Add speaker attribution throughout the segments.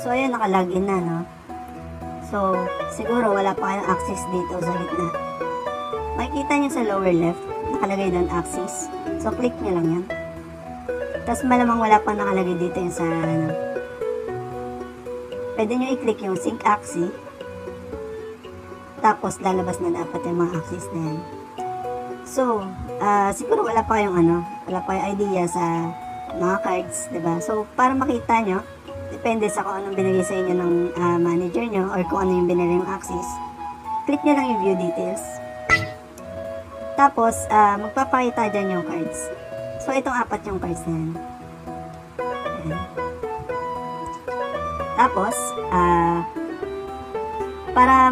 Speaker 1: So, ayan, nakalagin na, no? So, siguro wala pa kayong access dito sa gitna. Makikita nyo sa lower left, nakalagay doon access. So, click nyo lang yan. Tapos malamang wala pa nakalagay dito yung sa, ano. Pwede nyo i-click yung sync axis. Tapos, lalabas na dapat yung mga axis na yan. So, siguro wala pa kayong wala pa kayong idea sa mga cards, diba? So, para makita nyo, depende sa kung anong binigay sa inyo ng manager nyo or kung ano yung binigay yung axis. Click nyo lang yung view details. Tapos, magpapakita dyan yung cards. So, itong apat yung cards na yan. Ayan. Tapos, para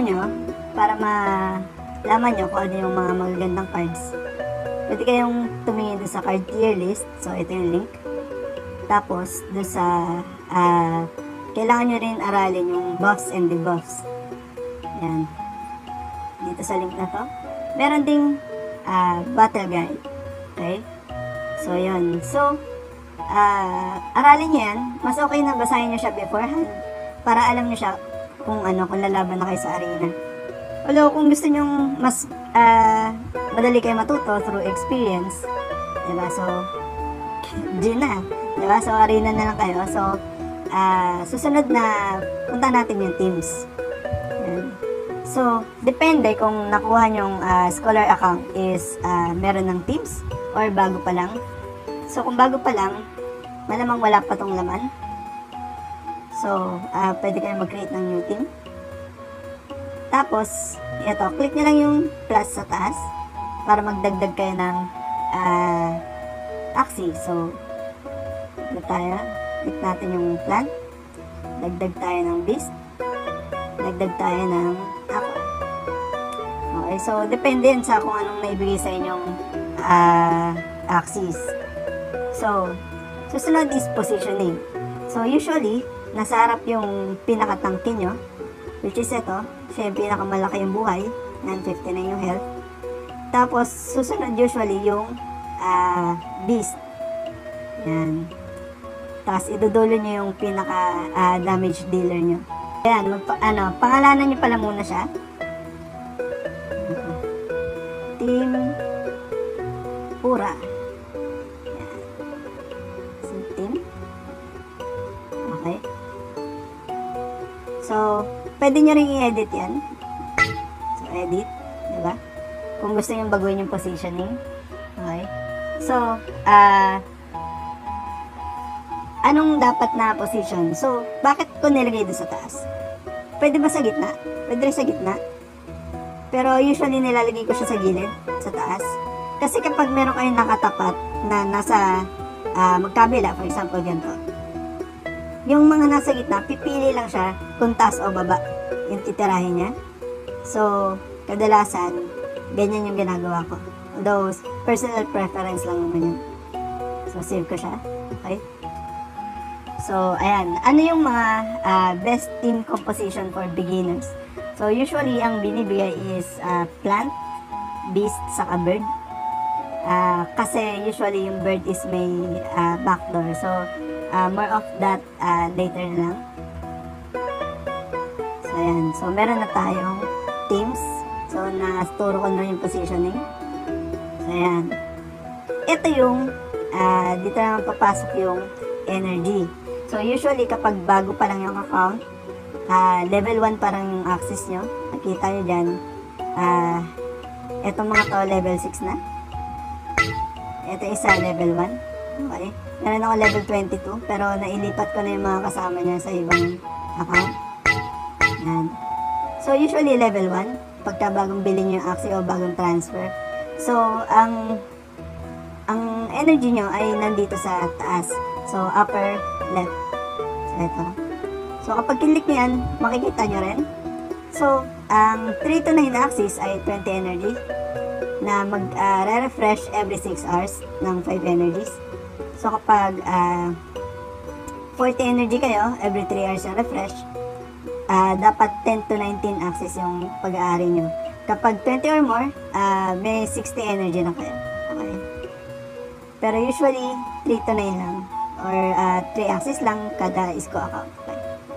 Speaker 1: malaman nyo kung ano yung mga magagandang cards, pwede kayong tumingin doon sa card tier list. So, ito yung link. Tapos, doon sa kailangan nyo rin aralin yung buffs and debuffs. Yan. Dito sa link na to. Meron ding battle guide. Okay? So, yun. So, aralin nyo yan. Mas okay na basahin nyo siya beforehand para alam nyo siya kung lalaban na kayo sa arena. Although, kung gusto nyo mas madali kayo matuto through experience, diba? So, G na. Diba? So, arena na lang kayo. So, susunod na punta natin yung teams. Yan. So, depende kung nakuha nyong scholar account is meron ng teams or bago pa lang. So, kung bago pa lang, malamang wala pa tong laman. So, pwede kayong mag-create ng new team. Tapos, ito, click nyo lang yung plus sa taas para magdagdag kayo ng axis. So, ito tayo. Click natin yung plan. Dagdag tayo ng beast. Dagdag tayo ng aqua. Okay, so, depende yan sa kung anong naibigay sa inyong axis. So, susunod is positioning. So, usually, nasa harap yung pinakatangke nyo, which is ito. Siya yung pinakamalaki yung buhay. Yan, 59 yung health. Tapos, susunod usually yung beast. Yan. Tapos, idudulo nyo yung pinaka-damage dealer nyo. Ayan, pangalanan nyo pala muna siya. Team Pura. Ayan. So, team. Okay. So, pwede nyo rin i-edit yan. So, edit. Diba? Kung gusto nyo baguhin yung positioning. Okay. So, anong dapat na position? So, bakit ko nilagay doon sa taas? Pwede ba sa gitna? Pwede rin sa gitna. Pero usually nilalagay ko siya sa gilid, sa taas. Kasi kapag meron kayong nakatapat na nasa magkabila, for example, ganito. Yung mga nasa gitna, pipili lang siya kung taas o baba yung titirahin niya. So, kadalasan, ganyan yung ginagawa ko. Although, personal preference lang naman yun. So, save ko siya. Okay? So, ayan. Ano yung mga best team composition for beginners? So, usually, ang binibigay is plant, beast, saka bird. Kasi usually, yung bird is may backdoor. So, more of that later na lang. So, ayan. So, meron na tayong teams. So, na-store ko na yung positioning. So, ayan. Ito yung, dito naman papasok yung energy. So, usually, kapag bago pa lang yung account, level 1 parang yung access nyo. Nakita nyo dyan. Itong mga to, level 6 na. Ito isa, level 1. Okay. Meron ako level 22, pero nailipat ko na yung mga kasama niya sa ibang account. Yan. So, usually level 1, pagka bagong bilhin yung access o bagong transfer. So, ang energy nyo ay nandito sa taas. So, upper left. So, ito. So, kapag click nyo yan, makikita nyo rin. So, ang 3 to 9 axis ay 20 energy na mag-refresh every 6 hours ng 5 energies. So, kapag 40 energy kayo, every 3 hours na refresh, dapat 10 to 19 axis yung pag-aari nyo. Kapag 20 or more, may 60 energy na kayo. Okay. Pero usually, 3 to 9 lang. Or 3 axis lang kada ISCO account. Okay.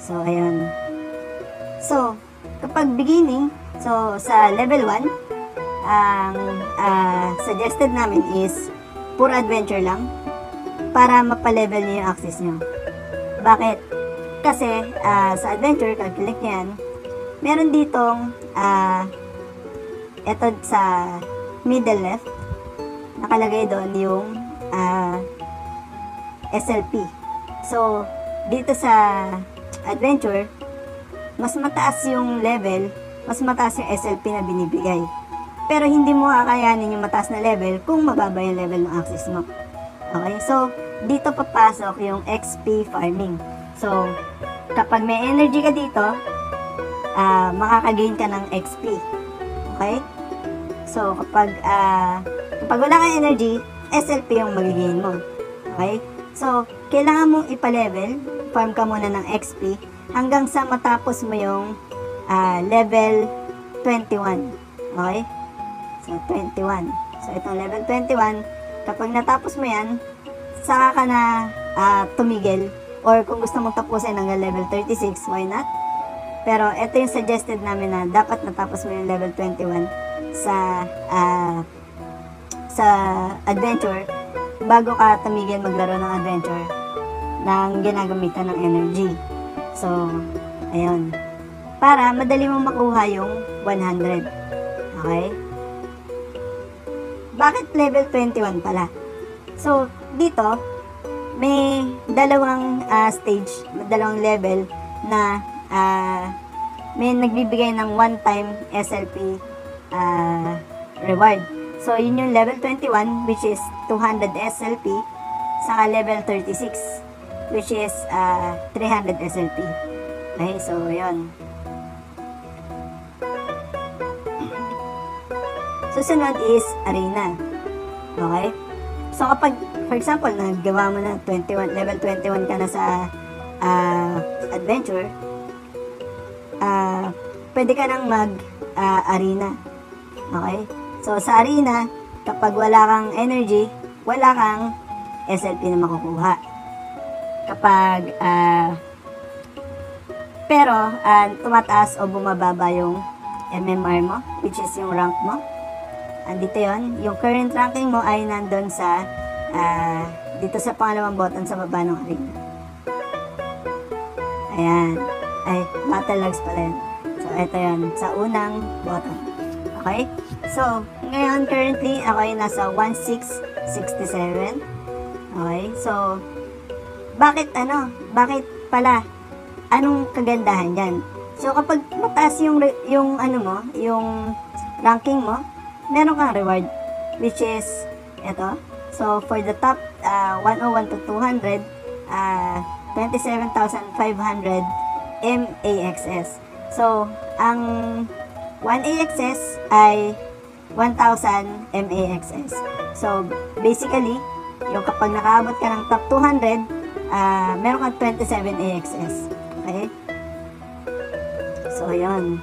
Speaker 1: So, ayun. So, kapag beginning, so sa level 1, ang suggested namin is pure adventure lang para mapalevel niyo yung access nyo. Bakit? Kasi sa adventure, calculate nyo yan, meron ditong eto sa middle left, nakalagay doon yung SLP. So, dito sa adventure, mas mataas yung level, mas mataas yung SLP na binibigay. Pero hindi mo kakayanin yung mataas na level kung mababa yung level ng access mo. Okay? So, dito papasok yung XP farming. So, kapag may energy ka dito, makakagain ka ng XP. Okay? So, kapag wala kang energy, SLP yung magigain mo. Okay? So, kailangan mong ipalevel, farm ka muna ng XP, hanggang sa matapos mo yung level 21. Okay? So, 21. So, itong level 21, kapag natapos mo yan, saka ka na tumigil. Or kung gusto mong tapusin hanggang level 36, why not? Pero ito yung suggested namin na dapat natapos mo yung level 21 sa adventure bago ka tumigil maglaro ng adventure ng ginagamitan ng energy. So, ayun. Para madali mong makuha yung 100. Okay? Bakit level 21 pala? So, dito, may dalawang stage, dalawang level na may nagbibigay ng one-time SLP reward. So, yun yung level 21, which is 200 SLP, saka level 36, which is 300 SLP. Okay, so, yun. Susunod is arena. Okay? So, kapag, for example, nagawa mo na level 21 ka na sa adventure, pwede ka nang mag-arena. Okay? So, sa arena, kapag wala kang energy, wala kang SLP na makukuha. Kapag, pero, tumataas o bumababa yung MMR mo, which is yung rank mo. Andito yon, yung current ranking mo ay nandun sa dito sa pangalawang button sa baba ng arena. Ayan. Ay, battle logs pala yun. So, ito yun, sa unang button. Okay? So, ngayon, currently, ako ay nasa 1667. Okay? So, bakit pala? Anong kagandahan dyan? So, kapag mataas yung ranking mo, meron kang reward, which is ito. So, for the top 101 to 200, 27,500 MAXS. So, ang 1 AXS ay 1,000 MAXS. So, basically, yung kapag nakaabot ka ng top 200, meron kang 27 AXS. Okay? So, yun.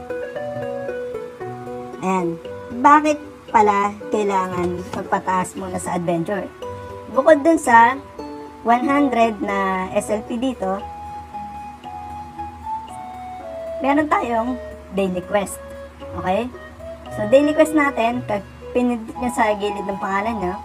Speaker 1: Ayan. Bakit pala kailangan magpataas muna sa adventure? Bukod dun sa 100 na SLP dito, meron tayong daily quest. Okay? So, daily quest natin, pag pinindot nyo sa gilid ng pangalan nyo,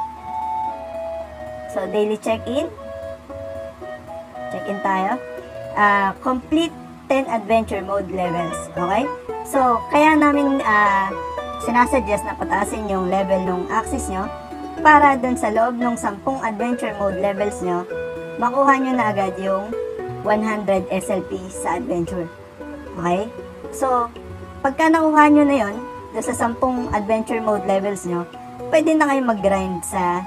Speaker 1: so, daily check-in. Check-in tayo. Complete 10 adventure mode levels. Okay? So, kaya namin sinasuggest na pataasin yung level ng access nyo para dun sa loob ng 10 adventure mode levels nyo, makuha nyo na agad yung 100 SLP sa adventure. Okay? So, pagka nakuha nyo na yun, dun sa 10 adventure mode levels nyo, pwede na kayo mag-grind sa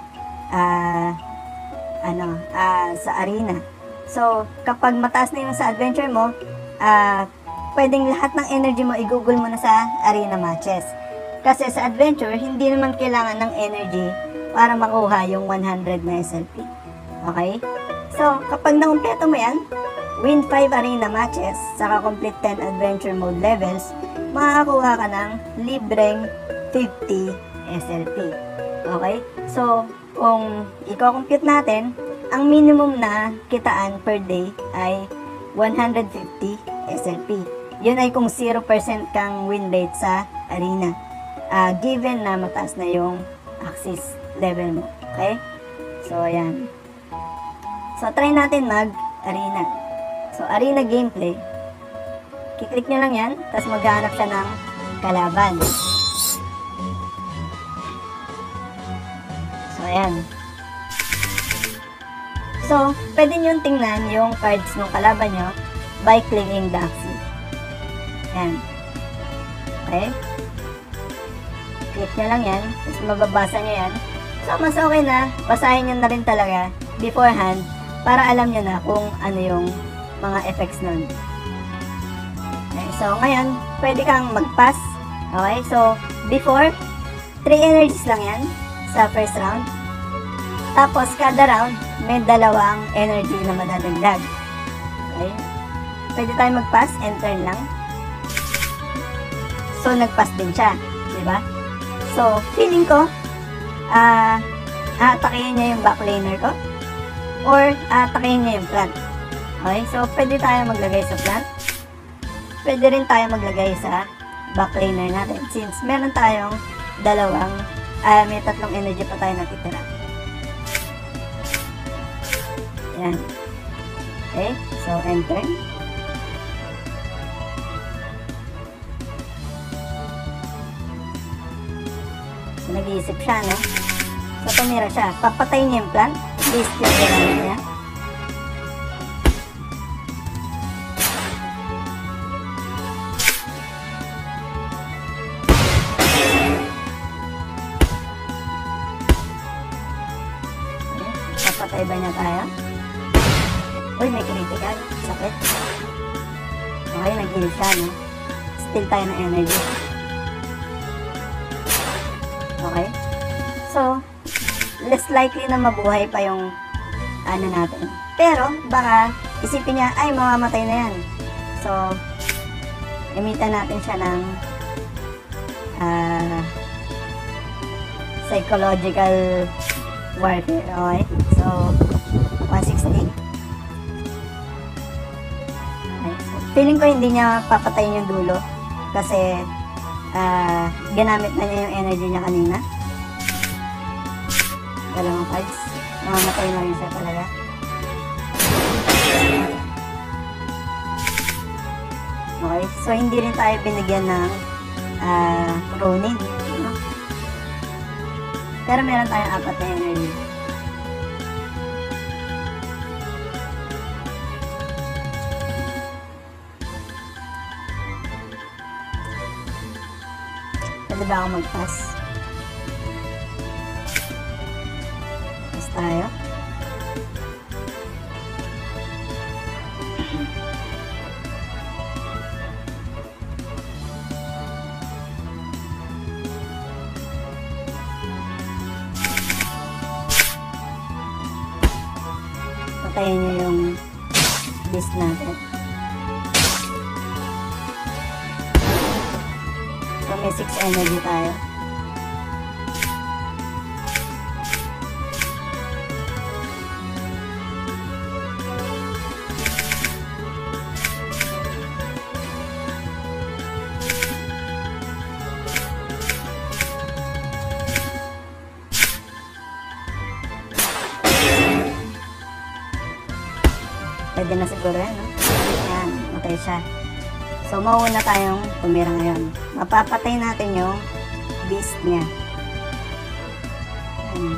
Speaker 1: sa arena. So, kapag mataas na yung sa adventure mo, pwedeng lahat ng energy mo i-google mo na sa arena matches. Kasi sa adventure, hindi naman kailangan ng energy para makuha yung 100 na SLP. Okay? So, kapag nakumpleto mo yan, win 5 arena matches, saka complete 10 adventure mode levels, makakakuha ka ng libreng 50 SLP. Okay? So, kung i-compute natin, ang minimum na kitaan per day ay 150 SLP. Yun ay kung 0% kang win rate sa arena. Given na mataas na yung axis level mo. Okay? So, ayan. So, try natin mag-arena. So, arena gameplay. Kiklik nyo lang yan, tapos maghahanap siya ng kalaban. So, ayan. So, pwede nyo tingnan yung cards ng kalaban nyo by clicking the axis. Ayan. Okay? Click nyo lang yan, tapos mababasa nyo yan. So, mas okay na, basahin nyo na rin talaga beforehand para alam nyo na kung ano yung mga effects nun. Okay, so, ngayon, pwede kang mag-pass. Okay, so, before, 3 energies lang yan sa first round. Tapos, kada round, may 2 energy na madadagdag. Okay, pwede tayo mag-pass and turn lang. So, nag-pass din siya. Diba? So, feeling ko, aatakihin niya yung backlaner ko or aatakihin niya yung plant. Okay, so pwede tayo maglagay sa plant. Pwede rin tayo maglagay sa backlaner natin since meron tayong may 3 energy pa tayo natitira. Ayan. Okay, so enter. So, nag-iisip siya, no? So, tumira siya. Papatayin niya yung plant. Base yung gano'n niya. Papatay ba niya tayo? Uy, may critical. Sakit. Okay, nag-heal siya, no? Still tayo ng energy. Okay? So, less likely na mabuhay pa yung ano natin. Pero, baka isipin niya, ay, mamamatay na yan. So, gamitan natin siya ng psychological warfare. Okay? So, 160. Okay. So, feeling ko hindi niya papatayin yung dulo kasi ginamit na niya yung energy niya kanina. 2 cards. Namamatay na rin siya talaga. Okay, so hindi rin tayo binigyan ng Ronin. No? Pero meron tayong 4 na energy. Pwede ba ako mag-pass? Pass tayo. Patayin niyo yung beast natin. So, may 6 energy tayo. Pwede na siguro yan, no? Ayan, matay siya. So, mauna tayong tumira ngayon. Mapapatay natin yung beast niya. Ayan.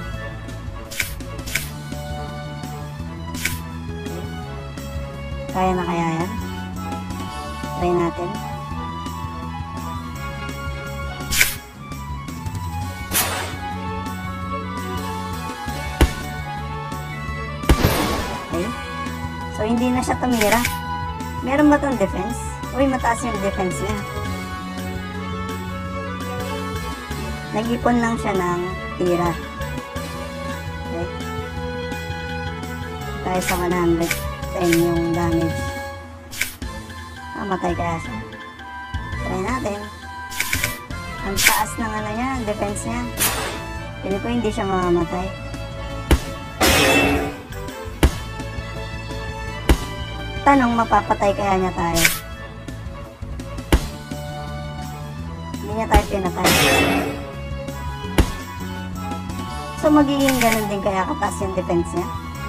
Speaker 1: Okay. Kaya na kaya yan? Try natin. Okay. So, hindi na siya tumira. Meron ba itong defense? Uy, mataas yung defense niya. Nag-ipon lang siya ng tira. Okay. Tayo sa 110 yung damage. Matay kaya siya. Try natin. Ang taas ng ano niya, defense niya. Pili ko hindi siya mamamatay. tanong, mapapatay kaya niya tayo? Hindi niya tayo pinatay. So, magiging ganun din kaya kataas yung defense niya.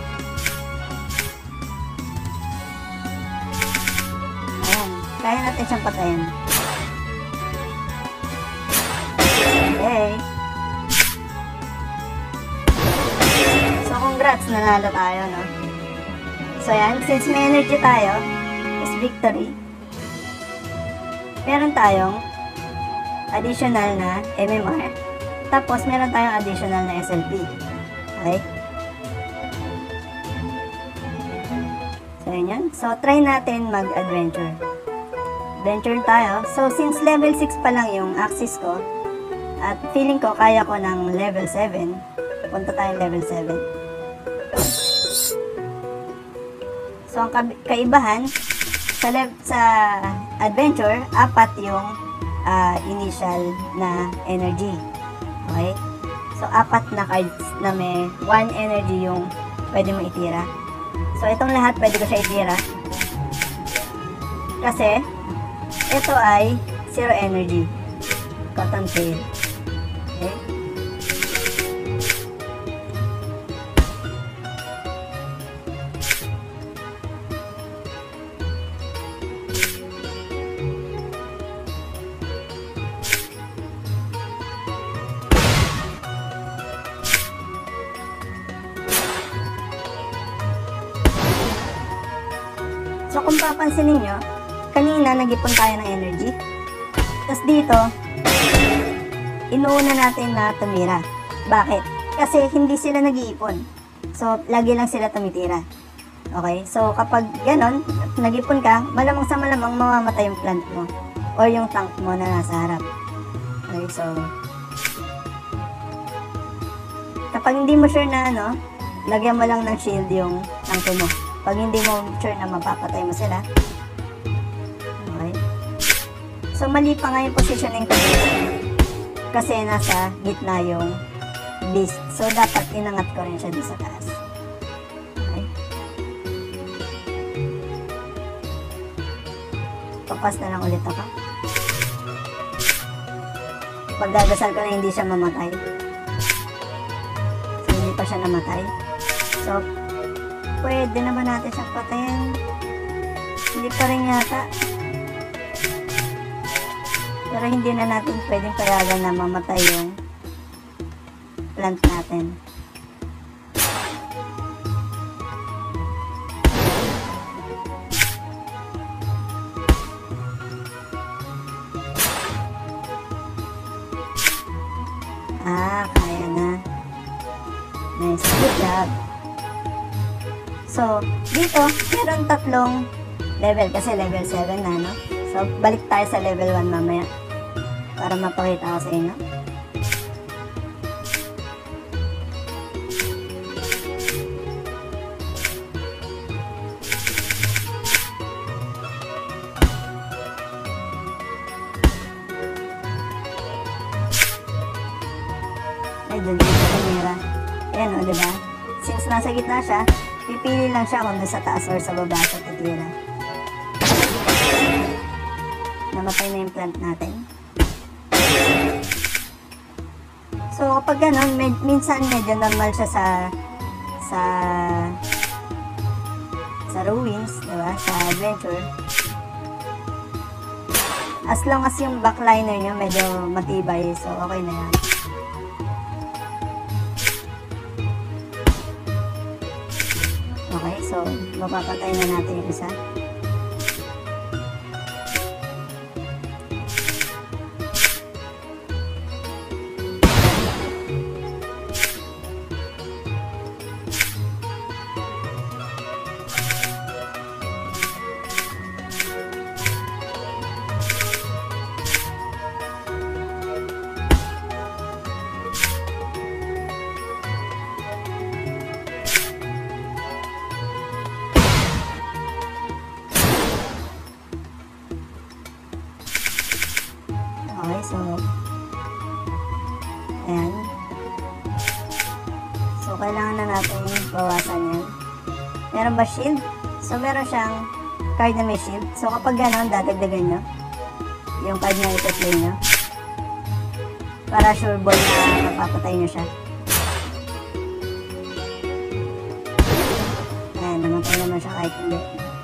Speaker 1: Ayan. Kaya natin siyang patayin. Okay. So, congrats. Nanalo tayo, no? So, yan. Since may energy tayo, is victory. Meron tayong additional na MMR. Tapos, meron tayong additional na SLP. Okay? So, yun. So, try natin mag-adventure. Adventure tayo. So, since level 6 pa lang yung axis ko, at feeling ko kaya ko ng level 7, punta tayong level 7. So, ang kaibahan, sa adventure, 4 yung initial na energy. Okay? So, 4 na cards na may 1 energy yung pwede mo itira. So, itong lahat pwede ko siya itira. Kasi, ito ay 0 energy. Cotton tail. Okay? So, kung papansin ninyo, kanina nag-ipon tayo ng energy. Tapos dito, inuuna natin na tumira. Bakit? Kasi hindi sila nag-iipon. So, lagi lang sila tumitira. Okay? So, kapag ganon, nag-ipon ka, malamang sa malamang mamamatay yung plant mo. Or yung tank mo na nasa harap. Okay? So, kapag hindi mo sure na lagyan mo lang ng shield yung tank mo. Pag hindi mo sure na mapapatay mo sila. Okay? So, mali pa nga yung positioning ko dito. Kasi nasa gitna yung beast. So, dapat inangat ko rin siya dito sa taas. Okay? Papas na lang ulit ako. Pagdadasal ko na hindi siya mamatay. So, hindi pa siya namatay. So, pwede naman natin siyang patayin. Hindi pa rin yata. Pero hindi na natin pwedeng payagan na mamatay yung plant natin. Kaya na. Nice. Good job. So, dito, meron 3 level kasi level 7 na, no? So, balik tayo sa level 1 mamaya para mapakita ko sa inyo. Ay, doon dito sa camera. Ayan, o, diba? Since nasa gitna siya, pipili lang siya kung sa taas or sa baba sa titira. Namatay na yung plant natin. So, kapag ganun, minsan medyo normal siya sa ruins, diba? Sa adventure. As long as yung backliner nyo medyo matibay, so okay na yan. Okay, so mapapatay na natin yung isa. Okay, so ayan. So, kailangan na natin bawasan yan. Meron ba shield? So, meron siyang card na may shield. So kapag gano'n, dadagdagan nyo yung card na ito-play nyo. Para sure ball na mapapatay nyo siya. Ayan, namatay naman siya kahit hindi.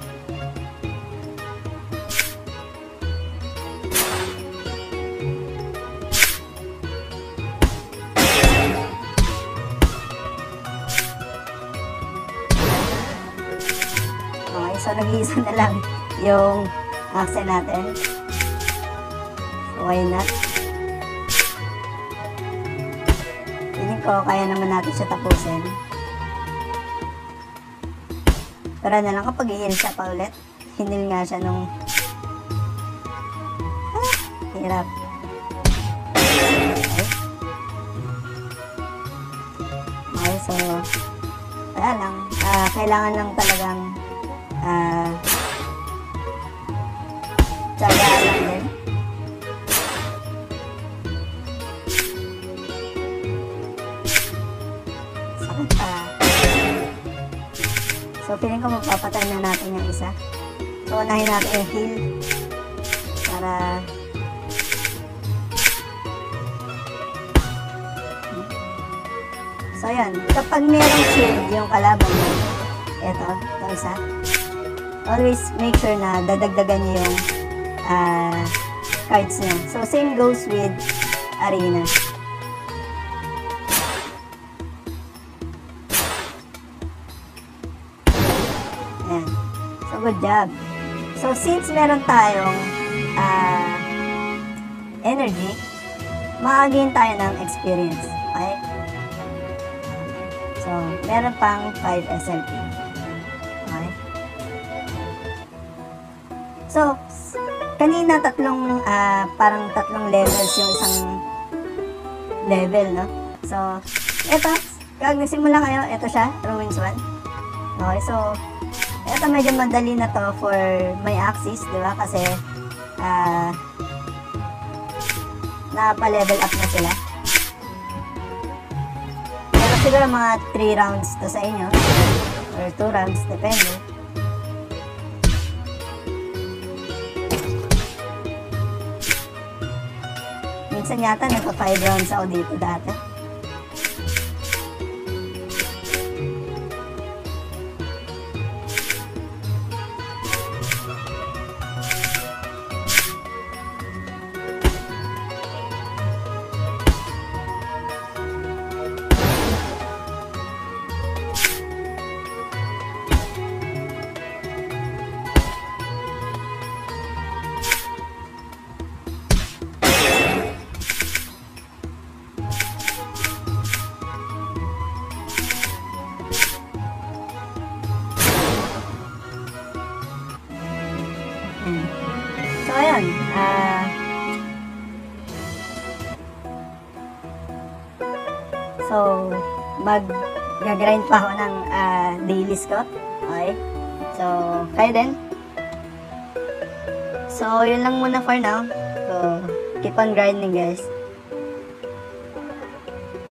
Speaker 1: Okay, so nag-iisa na lang yung accent natin. So, why not? Feeling ko, kaya naman natin siya tapusin. Pero na lang kapag i-heal siya pa ulit. Hinil nga siya nung... hirap. Okay, so... kaya lang. Kailangan lang talagang... tsaga lang din. Sakit pa. So, feeling ko magpapatay na natin yung isa. So, unahin natin yung heal. Para... so, yan. Kapag merong shield yung kalaban mo, ito isa. Always make sure na dadagdagan niyo yung cards niya. So, same goes with arena. Ayan. So, good job. So, since meron tayong energy, makagain tayo ng experience. Okay? So, meron pang 5 SLP. Okay? So, kanina parang tatlong levels yung isang level, no? So, eto, kapag nagsimula kayo, eto siya, Ruins 1. Okay, so, eto medyo madali na to for my axis, di ba? Kasi, napa-level up na sila. Pero siguro mga 3 rounds to sa inyo, or 2 rounds, depende. Minsan yata nagpa 5 rounds ako dito dati. So, ayan. So, mag-grind pa ako ng dailies ko. Okay? So, kayo din. So, yun lang muna for now. So, keep on grinding, guys.